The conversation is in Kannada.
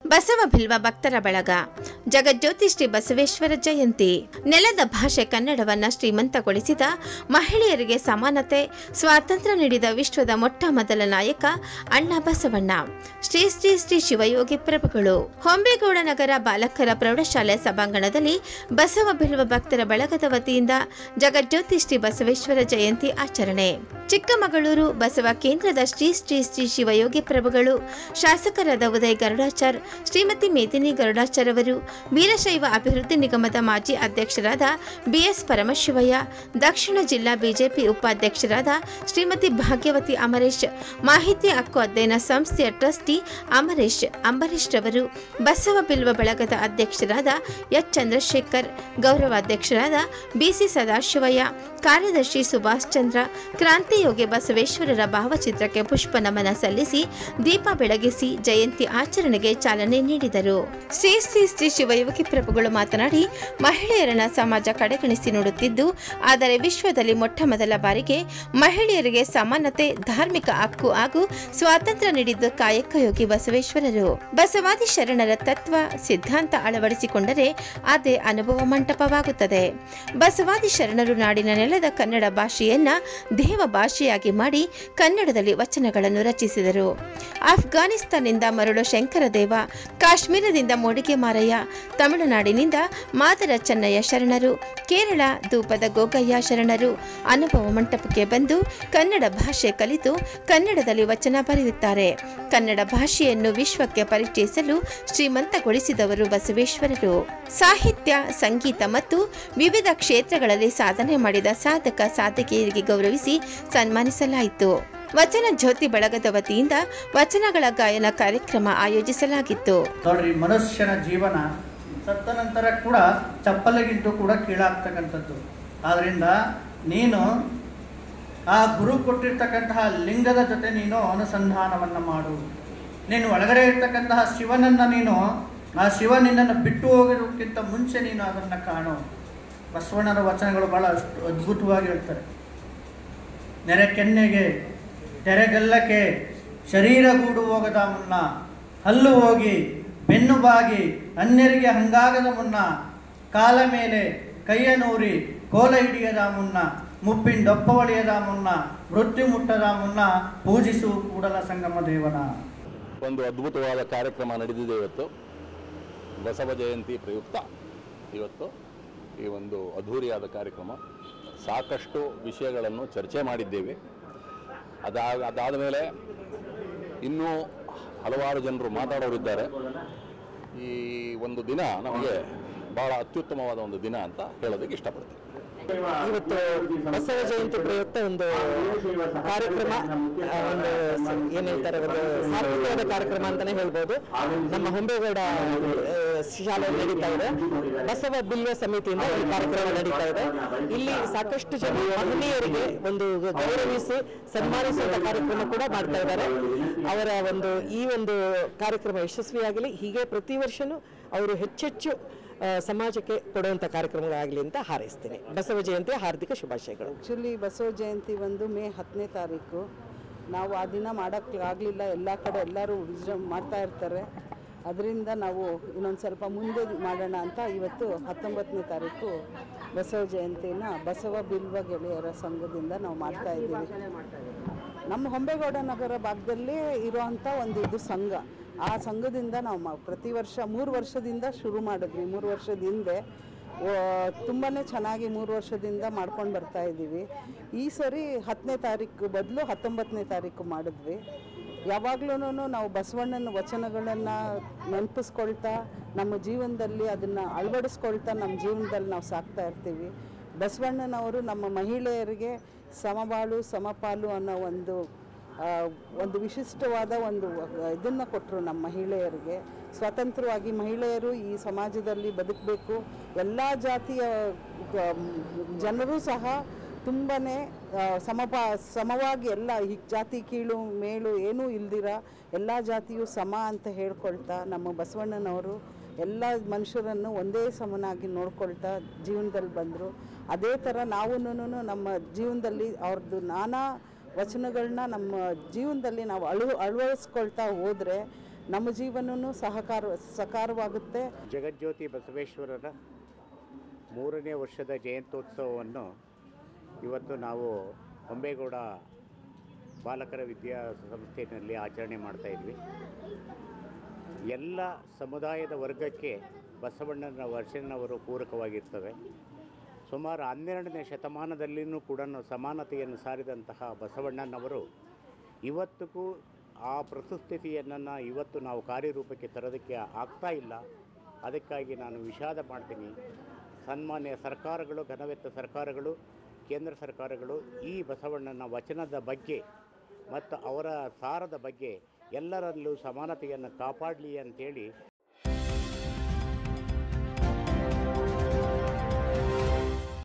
ಬಸವ ಬಿಲ್ವ ಭಕ್ತರ ಬಳಗ ಜಗಜ್ಯೋತಿ ಶ್ರೀ ಬಸವೇಶ್ವರ ಜಯಂತಿ. ನೆಲದ ಭಾಷೆ ಕನ್ನಡವನ್ನ ಶ್ರೀಮಂತಗೊಳಿಸಿದ, ಮಹಿಳೆಯರಿಗೆ ಸಮಾನತೆ, ಸ್ವಾತಂತ್ರ್ಯ ನೀಡಿದ ವಿಶ್ವದ ಮೊಟ್ಟ ಮೊದಲ ನಾಯಕ ಅಣ್ಣ ಬಸವಣ್ಣ. ಶ್ರೀ ಶ್ರೀ ಶ್ರೀ ಶಿವಯೋಗಿ ಪ್ರಭುಗಳು. ಹೊಂಬೇಗೌಡ ನಗರ ಬಾಲಕರ ಪ್ರೌಢಶಾಲೆ ಸಭಾಂಗಣದಲ್ಲಿ ಬಸವ ಬಿಲ್ವ ಭಕ್ತರ ಬಳಗದ ವತಿಯಿಂದ ಜಗಜ್ಯೋತಿ ಶ್ರೀ ಬಸವೇಶ್ವರ ಜಯಂತಿ ಆಚರಣೆ. ಚಿಕ್ಕಮಗಳೂರು ಬಸವ ಕೇಂದ್ರದ ಶ್ರೀ ಶ್ರೀ ಶ್ರೀ ಶಿವಯೋಗಿ ಪ್ರಭುಗಳು, ಶಾಸಕರಾದ ಉದಯ್ ಗರುಡಾಚಾರ್, ಶ್ರೀಮತಿ ಮೇದಿನಿ ಗರುಡಾಚಾರ್ ಅವರು, ವೀರಶೈವ ಅಭಿವೃದ್ಧಿ ನಿಗಮದ ಮಾಜಿ ಅಧ್ಯಕ್ಷರಾದ ಬಿಎಸ್ ಪರಮಶಿವಯ್ಯ, ದಕ್ಷಿಣ ಜಿಲ್ಲಾ ಬಿಜೆಪಿ ಉಪಾಧ್ಯಕ್ಷರಾದ ಶ್ರೀಮತಿ ಭಾಗ್ಯವತಿ ಅಮರೇಶ್, ಮಾಹಿತಿ ಹಕ್ಕು ಅಧ್ಯಯನ ಸಂಸ್ಥೆಯ ಟ್ರಸ್ಟಿ ಅಂಬರೀಶ್ ರವರು, ಬಸವ ಬಿಲ್ವ ಬಳಗದ ಅಧ್ಯಕ್ಷರಾದ ಎಚ್ ಚಂದ್ರಶೇಖರ್, ಗೌರವಾಧ್ಯಕ್ಷರಾದ ಬಿಸಿ ಸದಾಶಿವಯ್ಯ, ಕಾರ್ಯದರ್ಶಿ ಸುಭಾಷ್ ಚಂದ್ರ, ಕ್ರಾಂತಿಯೋಗಿ ಬಸವೇಶ್ವರರ ಭಾವಚಿತ್ರಕ್ಕೆ ಪುಷ್ಪ ನಮನ ಸಲ್ಲಿಸಿ ದೀಪ ಬೆಳಗಿಸಿ ಜಯಂತಿ ಆಚರಣೆಗೆ ಚಾಲನೆ ನೀಡಿದರು. ಶ್ರೀ ಶ್ರೀ ಶ್ರೀ ಶಿವಯೋಗಿ ಪ್ರಭುಗಳು ಮಾತನಾಡಿ, ಮಹಿಳೆಯರನ್ನ ಸಮಾಜ ಕಡೆಗಣಿಸಿ ನೋಡುತ್ತಿದ್ದು, ಆದರೆ ವಿಶ್ವದಲ್ಲಿ ಮೊಟ್ಟ ಮೊದಲ ಬಾರಿಗೆ ಮಹಿಳೆಯರಿಗೆ ಸಮಾನತೆ, ಧಾರ್ಮಿಕ ಹಕ್ಕು ಹಾಗೂ ಸ್ವಾತಂತ್ರ್ಯ ನೀಡಿದ್ದು ಕಾಯಕಯೋಗಿ ಬಸವೇಶ್ವರರು. ಬಸವಾದಿ ಶರಣರ ತತ್ವ ಸಿದ್ಧಾಂತ ಅಳವಡಿಸಿಕೊಂಡರೆ ಅದೇ ಅನುಭವ ಮಂಟಪವಾಗುತ್ತದೆ. ಬಸವಾದಿ ಶರಣರು ನಾಡಿನ ನೆಲದ ಕನ್ನಡ ಭಾಷೆಯನ್ನ ದೇವ ಭಾಷೆಯಾಗಿ ಮಾಡಿ ಕನ್ನಡದಲ್ಲಿ ವಚನಗಳನ್ನು ರಚಿಸಿದರು. ಅಫ್ಘಾನಿಸ್ತಾನದಿಂದ ಮರುಳು ಶಂಕರದೇವ, ಕಾಶ್ಮೀರದಿಂದ ಮೋಡಿಗೆ ಮಾರಯ್ಯ, ತಮಿಳುನಾಡಿನಿಂದ ಮಾದರ ಚೆನ್ನಯ್ಯ ಶರಣರು, ಕೇರಳ ಧೂಪದ ಗೋಗಯ್ಯ ಶರಣರು ಅನುಭವ ಮಂಟಪಕ್ಕೆ ಬಂದು ಕನ್ನಡ ಭಾಷೆ ಕಲಿತು ಕನ್ನಡದಲ್ಲಿ ವಚನ ಬರೆಯುತ್ತಾರೆ. ಕನ್ನಡ ಭಾಷೆಯನ್ನು ವಿಶ್ವಕ್ಕೆ ಪರಿಚಯಿಸಲು ಶ್ರೀಮಂತಗೊಳಿಸಿದವರು ಬಸವೇಶ್ವರರು. ಸಾಹಿತ್ಯ, ಸಂಗೀತ ಮತ್ತು ವಿವಿಧ ಕ್ಷೇತ್ರಗಳಲ್ಲಿ ಸಾಧನೆ ಮಾಡಿದ ಸಾಧಕ ಸಾಧಕಿಯರಿಗೆ ಗೌರವಿಸಿ ಸನ್ಮಾನಿಸಲಾಯಿತು. ವಚನ ಜ್ಯೋತಿ ಬಳಗದ ವತಿಯಿಂದ ವಚನಗಳ ಗಾಯನ ಕಾರ್ಯಕ್ರಮ ಆಯೋಜಿಸಲಾಗಿತ್ತು. ನೋಡ್ರಿ, ಮನುಷ್ಯನ ಜೀವನ ಸತ್ತ ನಂತರ ಕೂಡ ಚಪ್ಪಲಿಗಿಂತೂ ಕೂಡ ಕೀಳಾಗ್ತಕ್ಕಂಥದ್ದು. ಆದ್ರಿಂದ ನೀನು ಆ ಗುರು ಕೊಟ್ಟಿರ್ತಕ್ಕಂತಹ ಲಿಂಗದ ಜೊತೆ ನೀನು ಅನುಸಂಧಾನವನ್ನು ಮಾಡು. ನೀನು ಒಳಗಡೆ ಇರ್ತಕ್ಕಂತಹ ಶಿವನನ್ನು ಆ ಶಿವ ನಿನ್ನನ್ನು ಬಿಟ್ಟು ಹೋಗಿರೋಕ್ಕಿಂತ ಮುಂಚೆ ನೀನು ಅದನ್ನು ಕಾಣು. ಬಸವಣ್ಣನ ವಚನಗಳು ಬಹಳ ಅಷ್ಟು ಅದ್ಭುತವಾಗಿ ಹೇಳ್ತಾರೆ. ನೆರೆ ಕೆನ್ನೆಗೆ ತೆರೆಗಲ್ಲಕ್ಕೆ ಶರೀರಗೂಡು ಹೋಗದ ಮುನ್ನ, ಹಲ್ಲು ಹೋಗಿ ಬೆನ್ನು ಬಾಗಿ ಅನ್ಯರಿಗೆ ಹಂಗಾಗದ ಮುನ್ನ, ಕಾಲ ಮೇಲೆ ಕೈಯ ನೂರಿ ಕೋಲ ಹಿಡಿಯದ ಮುನ್ನ, ಮುಪ್ಪಿಂಡೊಪ್ಪ ಹೊಳೆಯದ ಮುನ್ನ, ಮೃತ್ಯು ಮುಟ್ಟದ ಮುನ್ನ ಪೂಜಿಸು ಕೂಡಲ ಸಂಗಮ ದೇವನ. ಒಂದು ಅದ್ಭುತವಾದ ಕಾರ್ಯಕ್ರಮ ನಡೆದಿದೆ ಇವತ್ತು. ಬಸವ ಜಯಂತಿ ಪ್ರಯುಕ್ತ ಇವತ್ತು ಈ ಒಂದು ಅದ್ಧೂರಿಯಾದ ಕಾರ್ಯಕ್ರಮ. ಸಾಕಷ್ಟು ವಿಷಯಗಳನ್ನು ಚರ್ಚೆ ಮಾಡಿದ್ದೇವೆ. ಅದಾದ ಮೇಲೆ ಇನ್ನೂ ಹಲವಾರು ಜನರು ಮಾತಾಡೋರಿದ್ದಾರೆ. ಈ ಒಂದು ದಿನ ನಮಗೆ ಭಾಳ ಅತ್ಯುತ್ತಮವಾದ ಒಂದು ದಿನ ಅಂತ ಹೇಳೋದಕ್ಕೆ ಇಷ್ಟಪಡ್ತೀನಿ. ಇವತ್ತು ಬಸವ ಜಯಂತಿ ಪ್ರಯುಕ್ತ ಒಂದು ಕಾರ್ಯಕ್ರಮ, ಒಂದು ಏನು ಹೇಳ್ತಾರೆ, ಒಂದು ಸಾರ್ಥಕವಾದ ಕಾರ್ಯಕ್ರಮ ಅಂತಾನೆ ಹೇಳ್ಬೋದು. ನಮ್ಮ ಹೊಂಬೇಗೌಡ ಶಾಲೆಯಲ್ಲಿ ನಡೀತಾ ಇದೆ. ಬಸವ ಬಿಲ್ವ ಸಮಿತಿಯಿಂದ ಈ ಕಾರ್ಯಕ್ರಮ ನಡೀತಾ ಇದೆ. ಇಲ್ಲಿ ಸಾಕಷ್ಟು ಜನ ಮಹಿಳೆಯರಿಗೆ ಒಂದು ಗೌರವಿಸಿ ಸನ್ಮಾನಿಸುವಂತ ಕಾರ್ಯಕ್ರಮ ಕೂಡ ಮಾಡ್ತಾ ಇದ್ದಾರೆ. ಅವರ ಈ ಒಂದು ಕಾರ್ಯಕ್ರಮ ಯಶಸ್ವಿಯಾಗಲಿ, ಹೀಗೆ ಪ್ರತಿ ವರ್ಷನೂ ಅವರು ಹೆಚ್ಚೆಚ್ಚು ಸಮಾಜಕ್ಕೆ ಕೊಡುವಂಥ ಕಾರ್ಯಕ್ರಮಗಳಾಗಲಿ ಅಂತ ಹಾರೈಸ್ತೀನಿ. ಬಸವ ಜಯಂತಿಯ ಹಾರ್ದಿಕ ಶುಭಾಶಯಗಳು. ಆ್ಯಕ್ಚುಲಿ ಬಸವ ಜಯಂತಿ ಮೇ 10ನೇ ತಾರೀಕು. ನಾವು ಆ ದಿನ ಮಾಡೋಕ್ಕಾಗಲಿಲ್ಲ. ಎಲ್ಲ ಕಡೆ ಎಲ್ಲರೂ ವಿಜೃಂಭಣೆ ಮಾಡ್ತಾ ಇರ್ತಾರೆ. ಅದರಿಂದ ನಾವು ಇನ್ನೊಂದು ಸ್ವಲ್ಪ ಮುಂದೆ ಮಾಡೋಣ ಅಂತ ಇವತ್ತು 19ನೇ ತಾರೀಕು ಬಸವ ಜಯಂತಿನ ಬಸವ ಬಿಲ್ವ ಗೆಳೆಯರ ಸಂಘದಿಂದ ನಾವು ಮಾಡ್ತಾ ಇದ್ದೀವಿ. ನಮ್ಮ ಹೊಂಬೇಗೌಡ ನಗರ ಭಾಗದಲ್ಲೇ ಇರೋವಂಥ ಇದು ಸಂಘ. ಆ ಸಂಘದಿಂದ ನಾವು ಪ್ರತಿ ವರ್ಷ 3 ವರ್ಷದಿಂದ ಶುರು ಮಾಡಿದ್ವಿ. 3 ವರ್ಷದ ಹಿಂದೆ ತುಂಬಾ ಚೆನ್ನಾಗಿ 3 ವರ್ಷದಿಂದ ಮಾಡ್ಕೊಂಡು ಬರ್ತಾ ಇದ್ದೀವಿ. ಈ ಸರಿ 10ನೇ ತಾರೀಕು ಬದಲು 19ನೇ ತಾರೀಕು ಮಾಡಿದ್ವಿ. ಯಾವಾಗ್ಲೂ ನಾವು ಬಸವಣ್ಣನ ವಚನಗಳನ್ನು ನೆನಪಿಸ್ಕೊಳ್ತಾ ನಮ್ಮ ಜೀವನದಲ್ಲಿ ಅದನ್ನು ಅಳವಡಿಸ್ಕೊಳ್ತಾ ನಮ್ಮ ಜೀವನದಲ್ಲಿ ನಾವು ಸಾಕ್ತಾ ಇರ್ತೀವಿ. ಬಸವಣ್ಣನವರು ನಮ್ಮ ಮಹಿಳೆಯರಿಗೆ ಸಮಬಾಳು ಸಮಪಾಲು ಅನ್ನೋ ಒಂದು ವಿಶಿಷ್ಟವಾದ ಇದನ್ನು ಕೊಟ್ಟರು. ನಮ್ಮ ಮಹಿಳೆಯರಿಗೆ ಸ್ವತಂತ್ರವಾಗಿ ಮಹಿಳೆಯರು ಈ ಸಮಾಜದಲ್ಲಿ ಬದುಕಬೇಕು. ಎಲ್ಲ ಜಾತಿಯ ಜನರು ಸಹ ತುಂಬಾ ಸಮವಾಗಿ ಎಲ್ಲ ಜಾತಿ ಕೀಳು ಮೇಲು ಏನೂ ಇಲ್ದಿರ ಎಲ್ಲ ಜಾತಿಯು ಸಮ ಅಂತ ಹೇಳ್ಕೊಳ್ತಾ ನಮ್ಮ ಬಸವಣ್ಣನವರು ಎಲ್ಲ ಮನುಷ್ಯರನ್ನು ಒಂದೇ ಸಮನಾಗಿ ನೋಡ್ಕೊಳ್ತಾ ಜೀವನದಲ್ಲಿ ಬಂದರು. ಅದೇ ಥರ ನಾವು ನಮ್ಮ ಜೀವನದಲ್ಲಿ ಅವ್ರದ್ದು ನಾನಾ ವಚನಗಳನ್ನ ನಮ್ಮ ಜೀವನದಲ್ಲಿ ನಾವು ಅಳವಡಿಸ್ಕೊಳ್ತಾ ಹೋದರೆ ನಮ್ಮ ಜೀವನವೂ ಸಕಾರವಾಗುತ್ತೆ. ಜಗಜ್ಯೋತಿ ಬಸವೇಶ್ವರರ 3ನೇ ವರ್ಷದ ಜಯಂತ್ಯೋತ್ಸವವನ್ನು ಇವತ್ತು ನಾವು ಹೊಂಬೇಗೌಡ ಬಾಲಕರ ವಿದ್ಯಾಸಂಸ್ಥೆಯಲ್ಲಿ ಆಚರಣೆ ಮಾಡ್ತಾಯಿದ್ವಿ. ಎಲ್ಲ ಸಮುದಾಯದ ವರ್ಗಕ್ಕೆ ಬಸವಣ್ಣನ ವಚನವರು ಪೂರಕವಾಗಿರ್ತವೆ. ಸುಮಾರು 12ನೇ ಶತಮಾನದಲ್ಲಿಯೂ ಕೂಡ ಸಮಾನತೆಯನ್ನು ಸಾರಿದಂತಹ ಬಸವಣ್ಣನವರು ಇವತ್ತಿಗೂ ಆ ಪ್ರಸ್ತುತಿಯನ್ನು ಇವತ್ತು ನಾವು ಕಾರ್ಯರೂಪಕ್ಕೆ ತರೋದಕ್ಕೆ ಆಗ್ತಾ ಇಲ್ಲ. ಅದಕ್ಕಾಗಿ ನಾನು ವಿಷಾದ ಮಾಡ್ತೀನಿ. ಸನ್ಮಾನ್ಯ ಸರ್ಕಾರಗಳು, ಘನವೆತ್ತ ಸರ್ಕಾರಗಳು, ಕೇಂದ್ರ ಸರ್ಕಾರಗಳು ಈ ಬಸವಣ್ಣನ ವಚನದ ಬಗ್ಗೆ ಮತ್ತು ಅವರ ಸಾರದ ಬಗ್ಗೆ ಎಲ್ಲರಲ್ಲೂ ಸಮಾನತೆಯನ್ನು ಕಾಪಾಡಲಿ ಅಂತೇಳಿ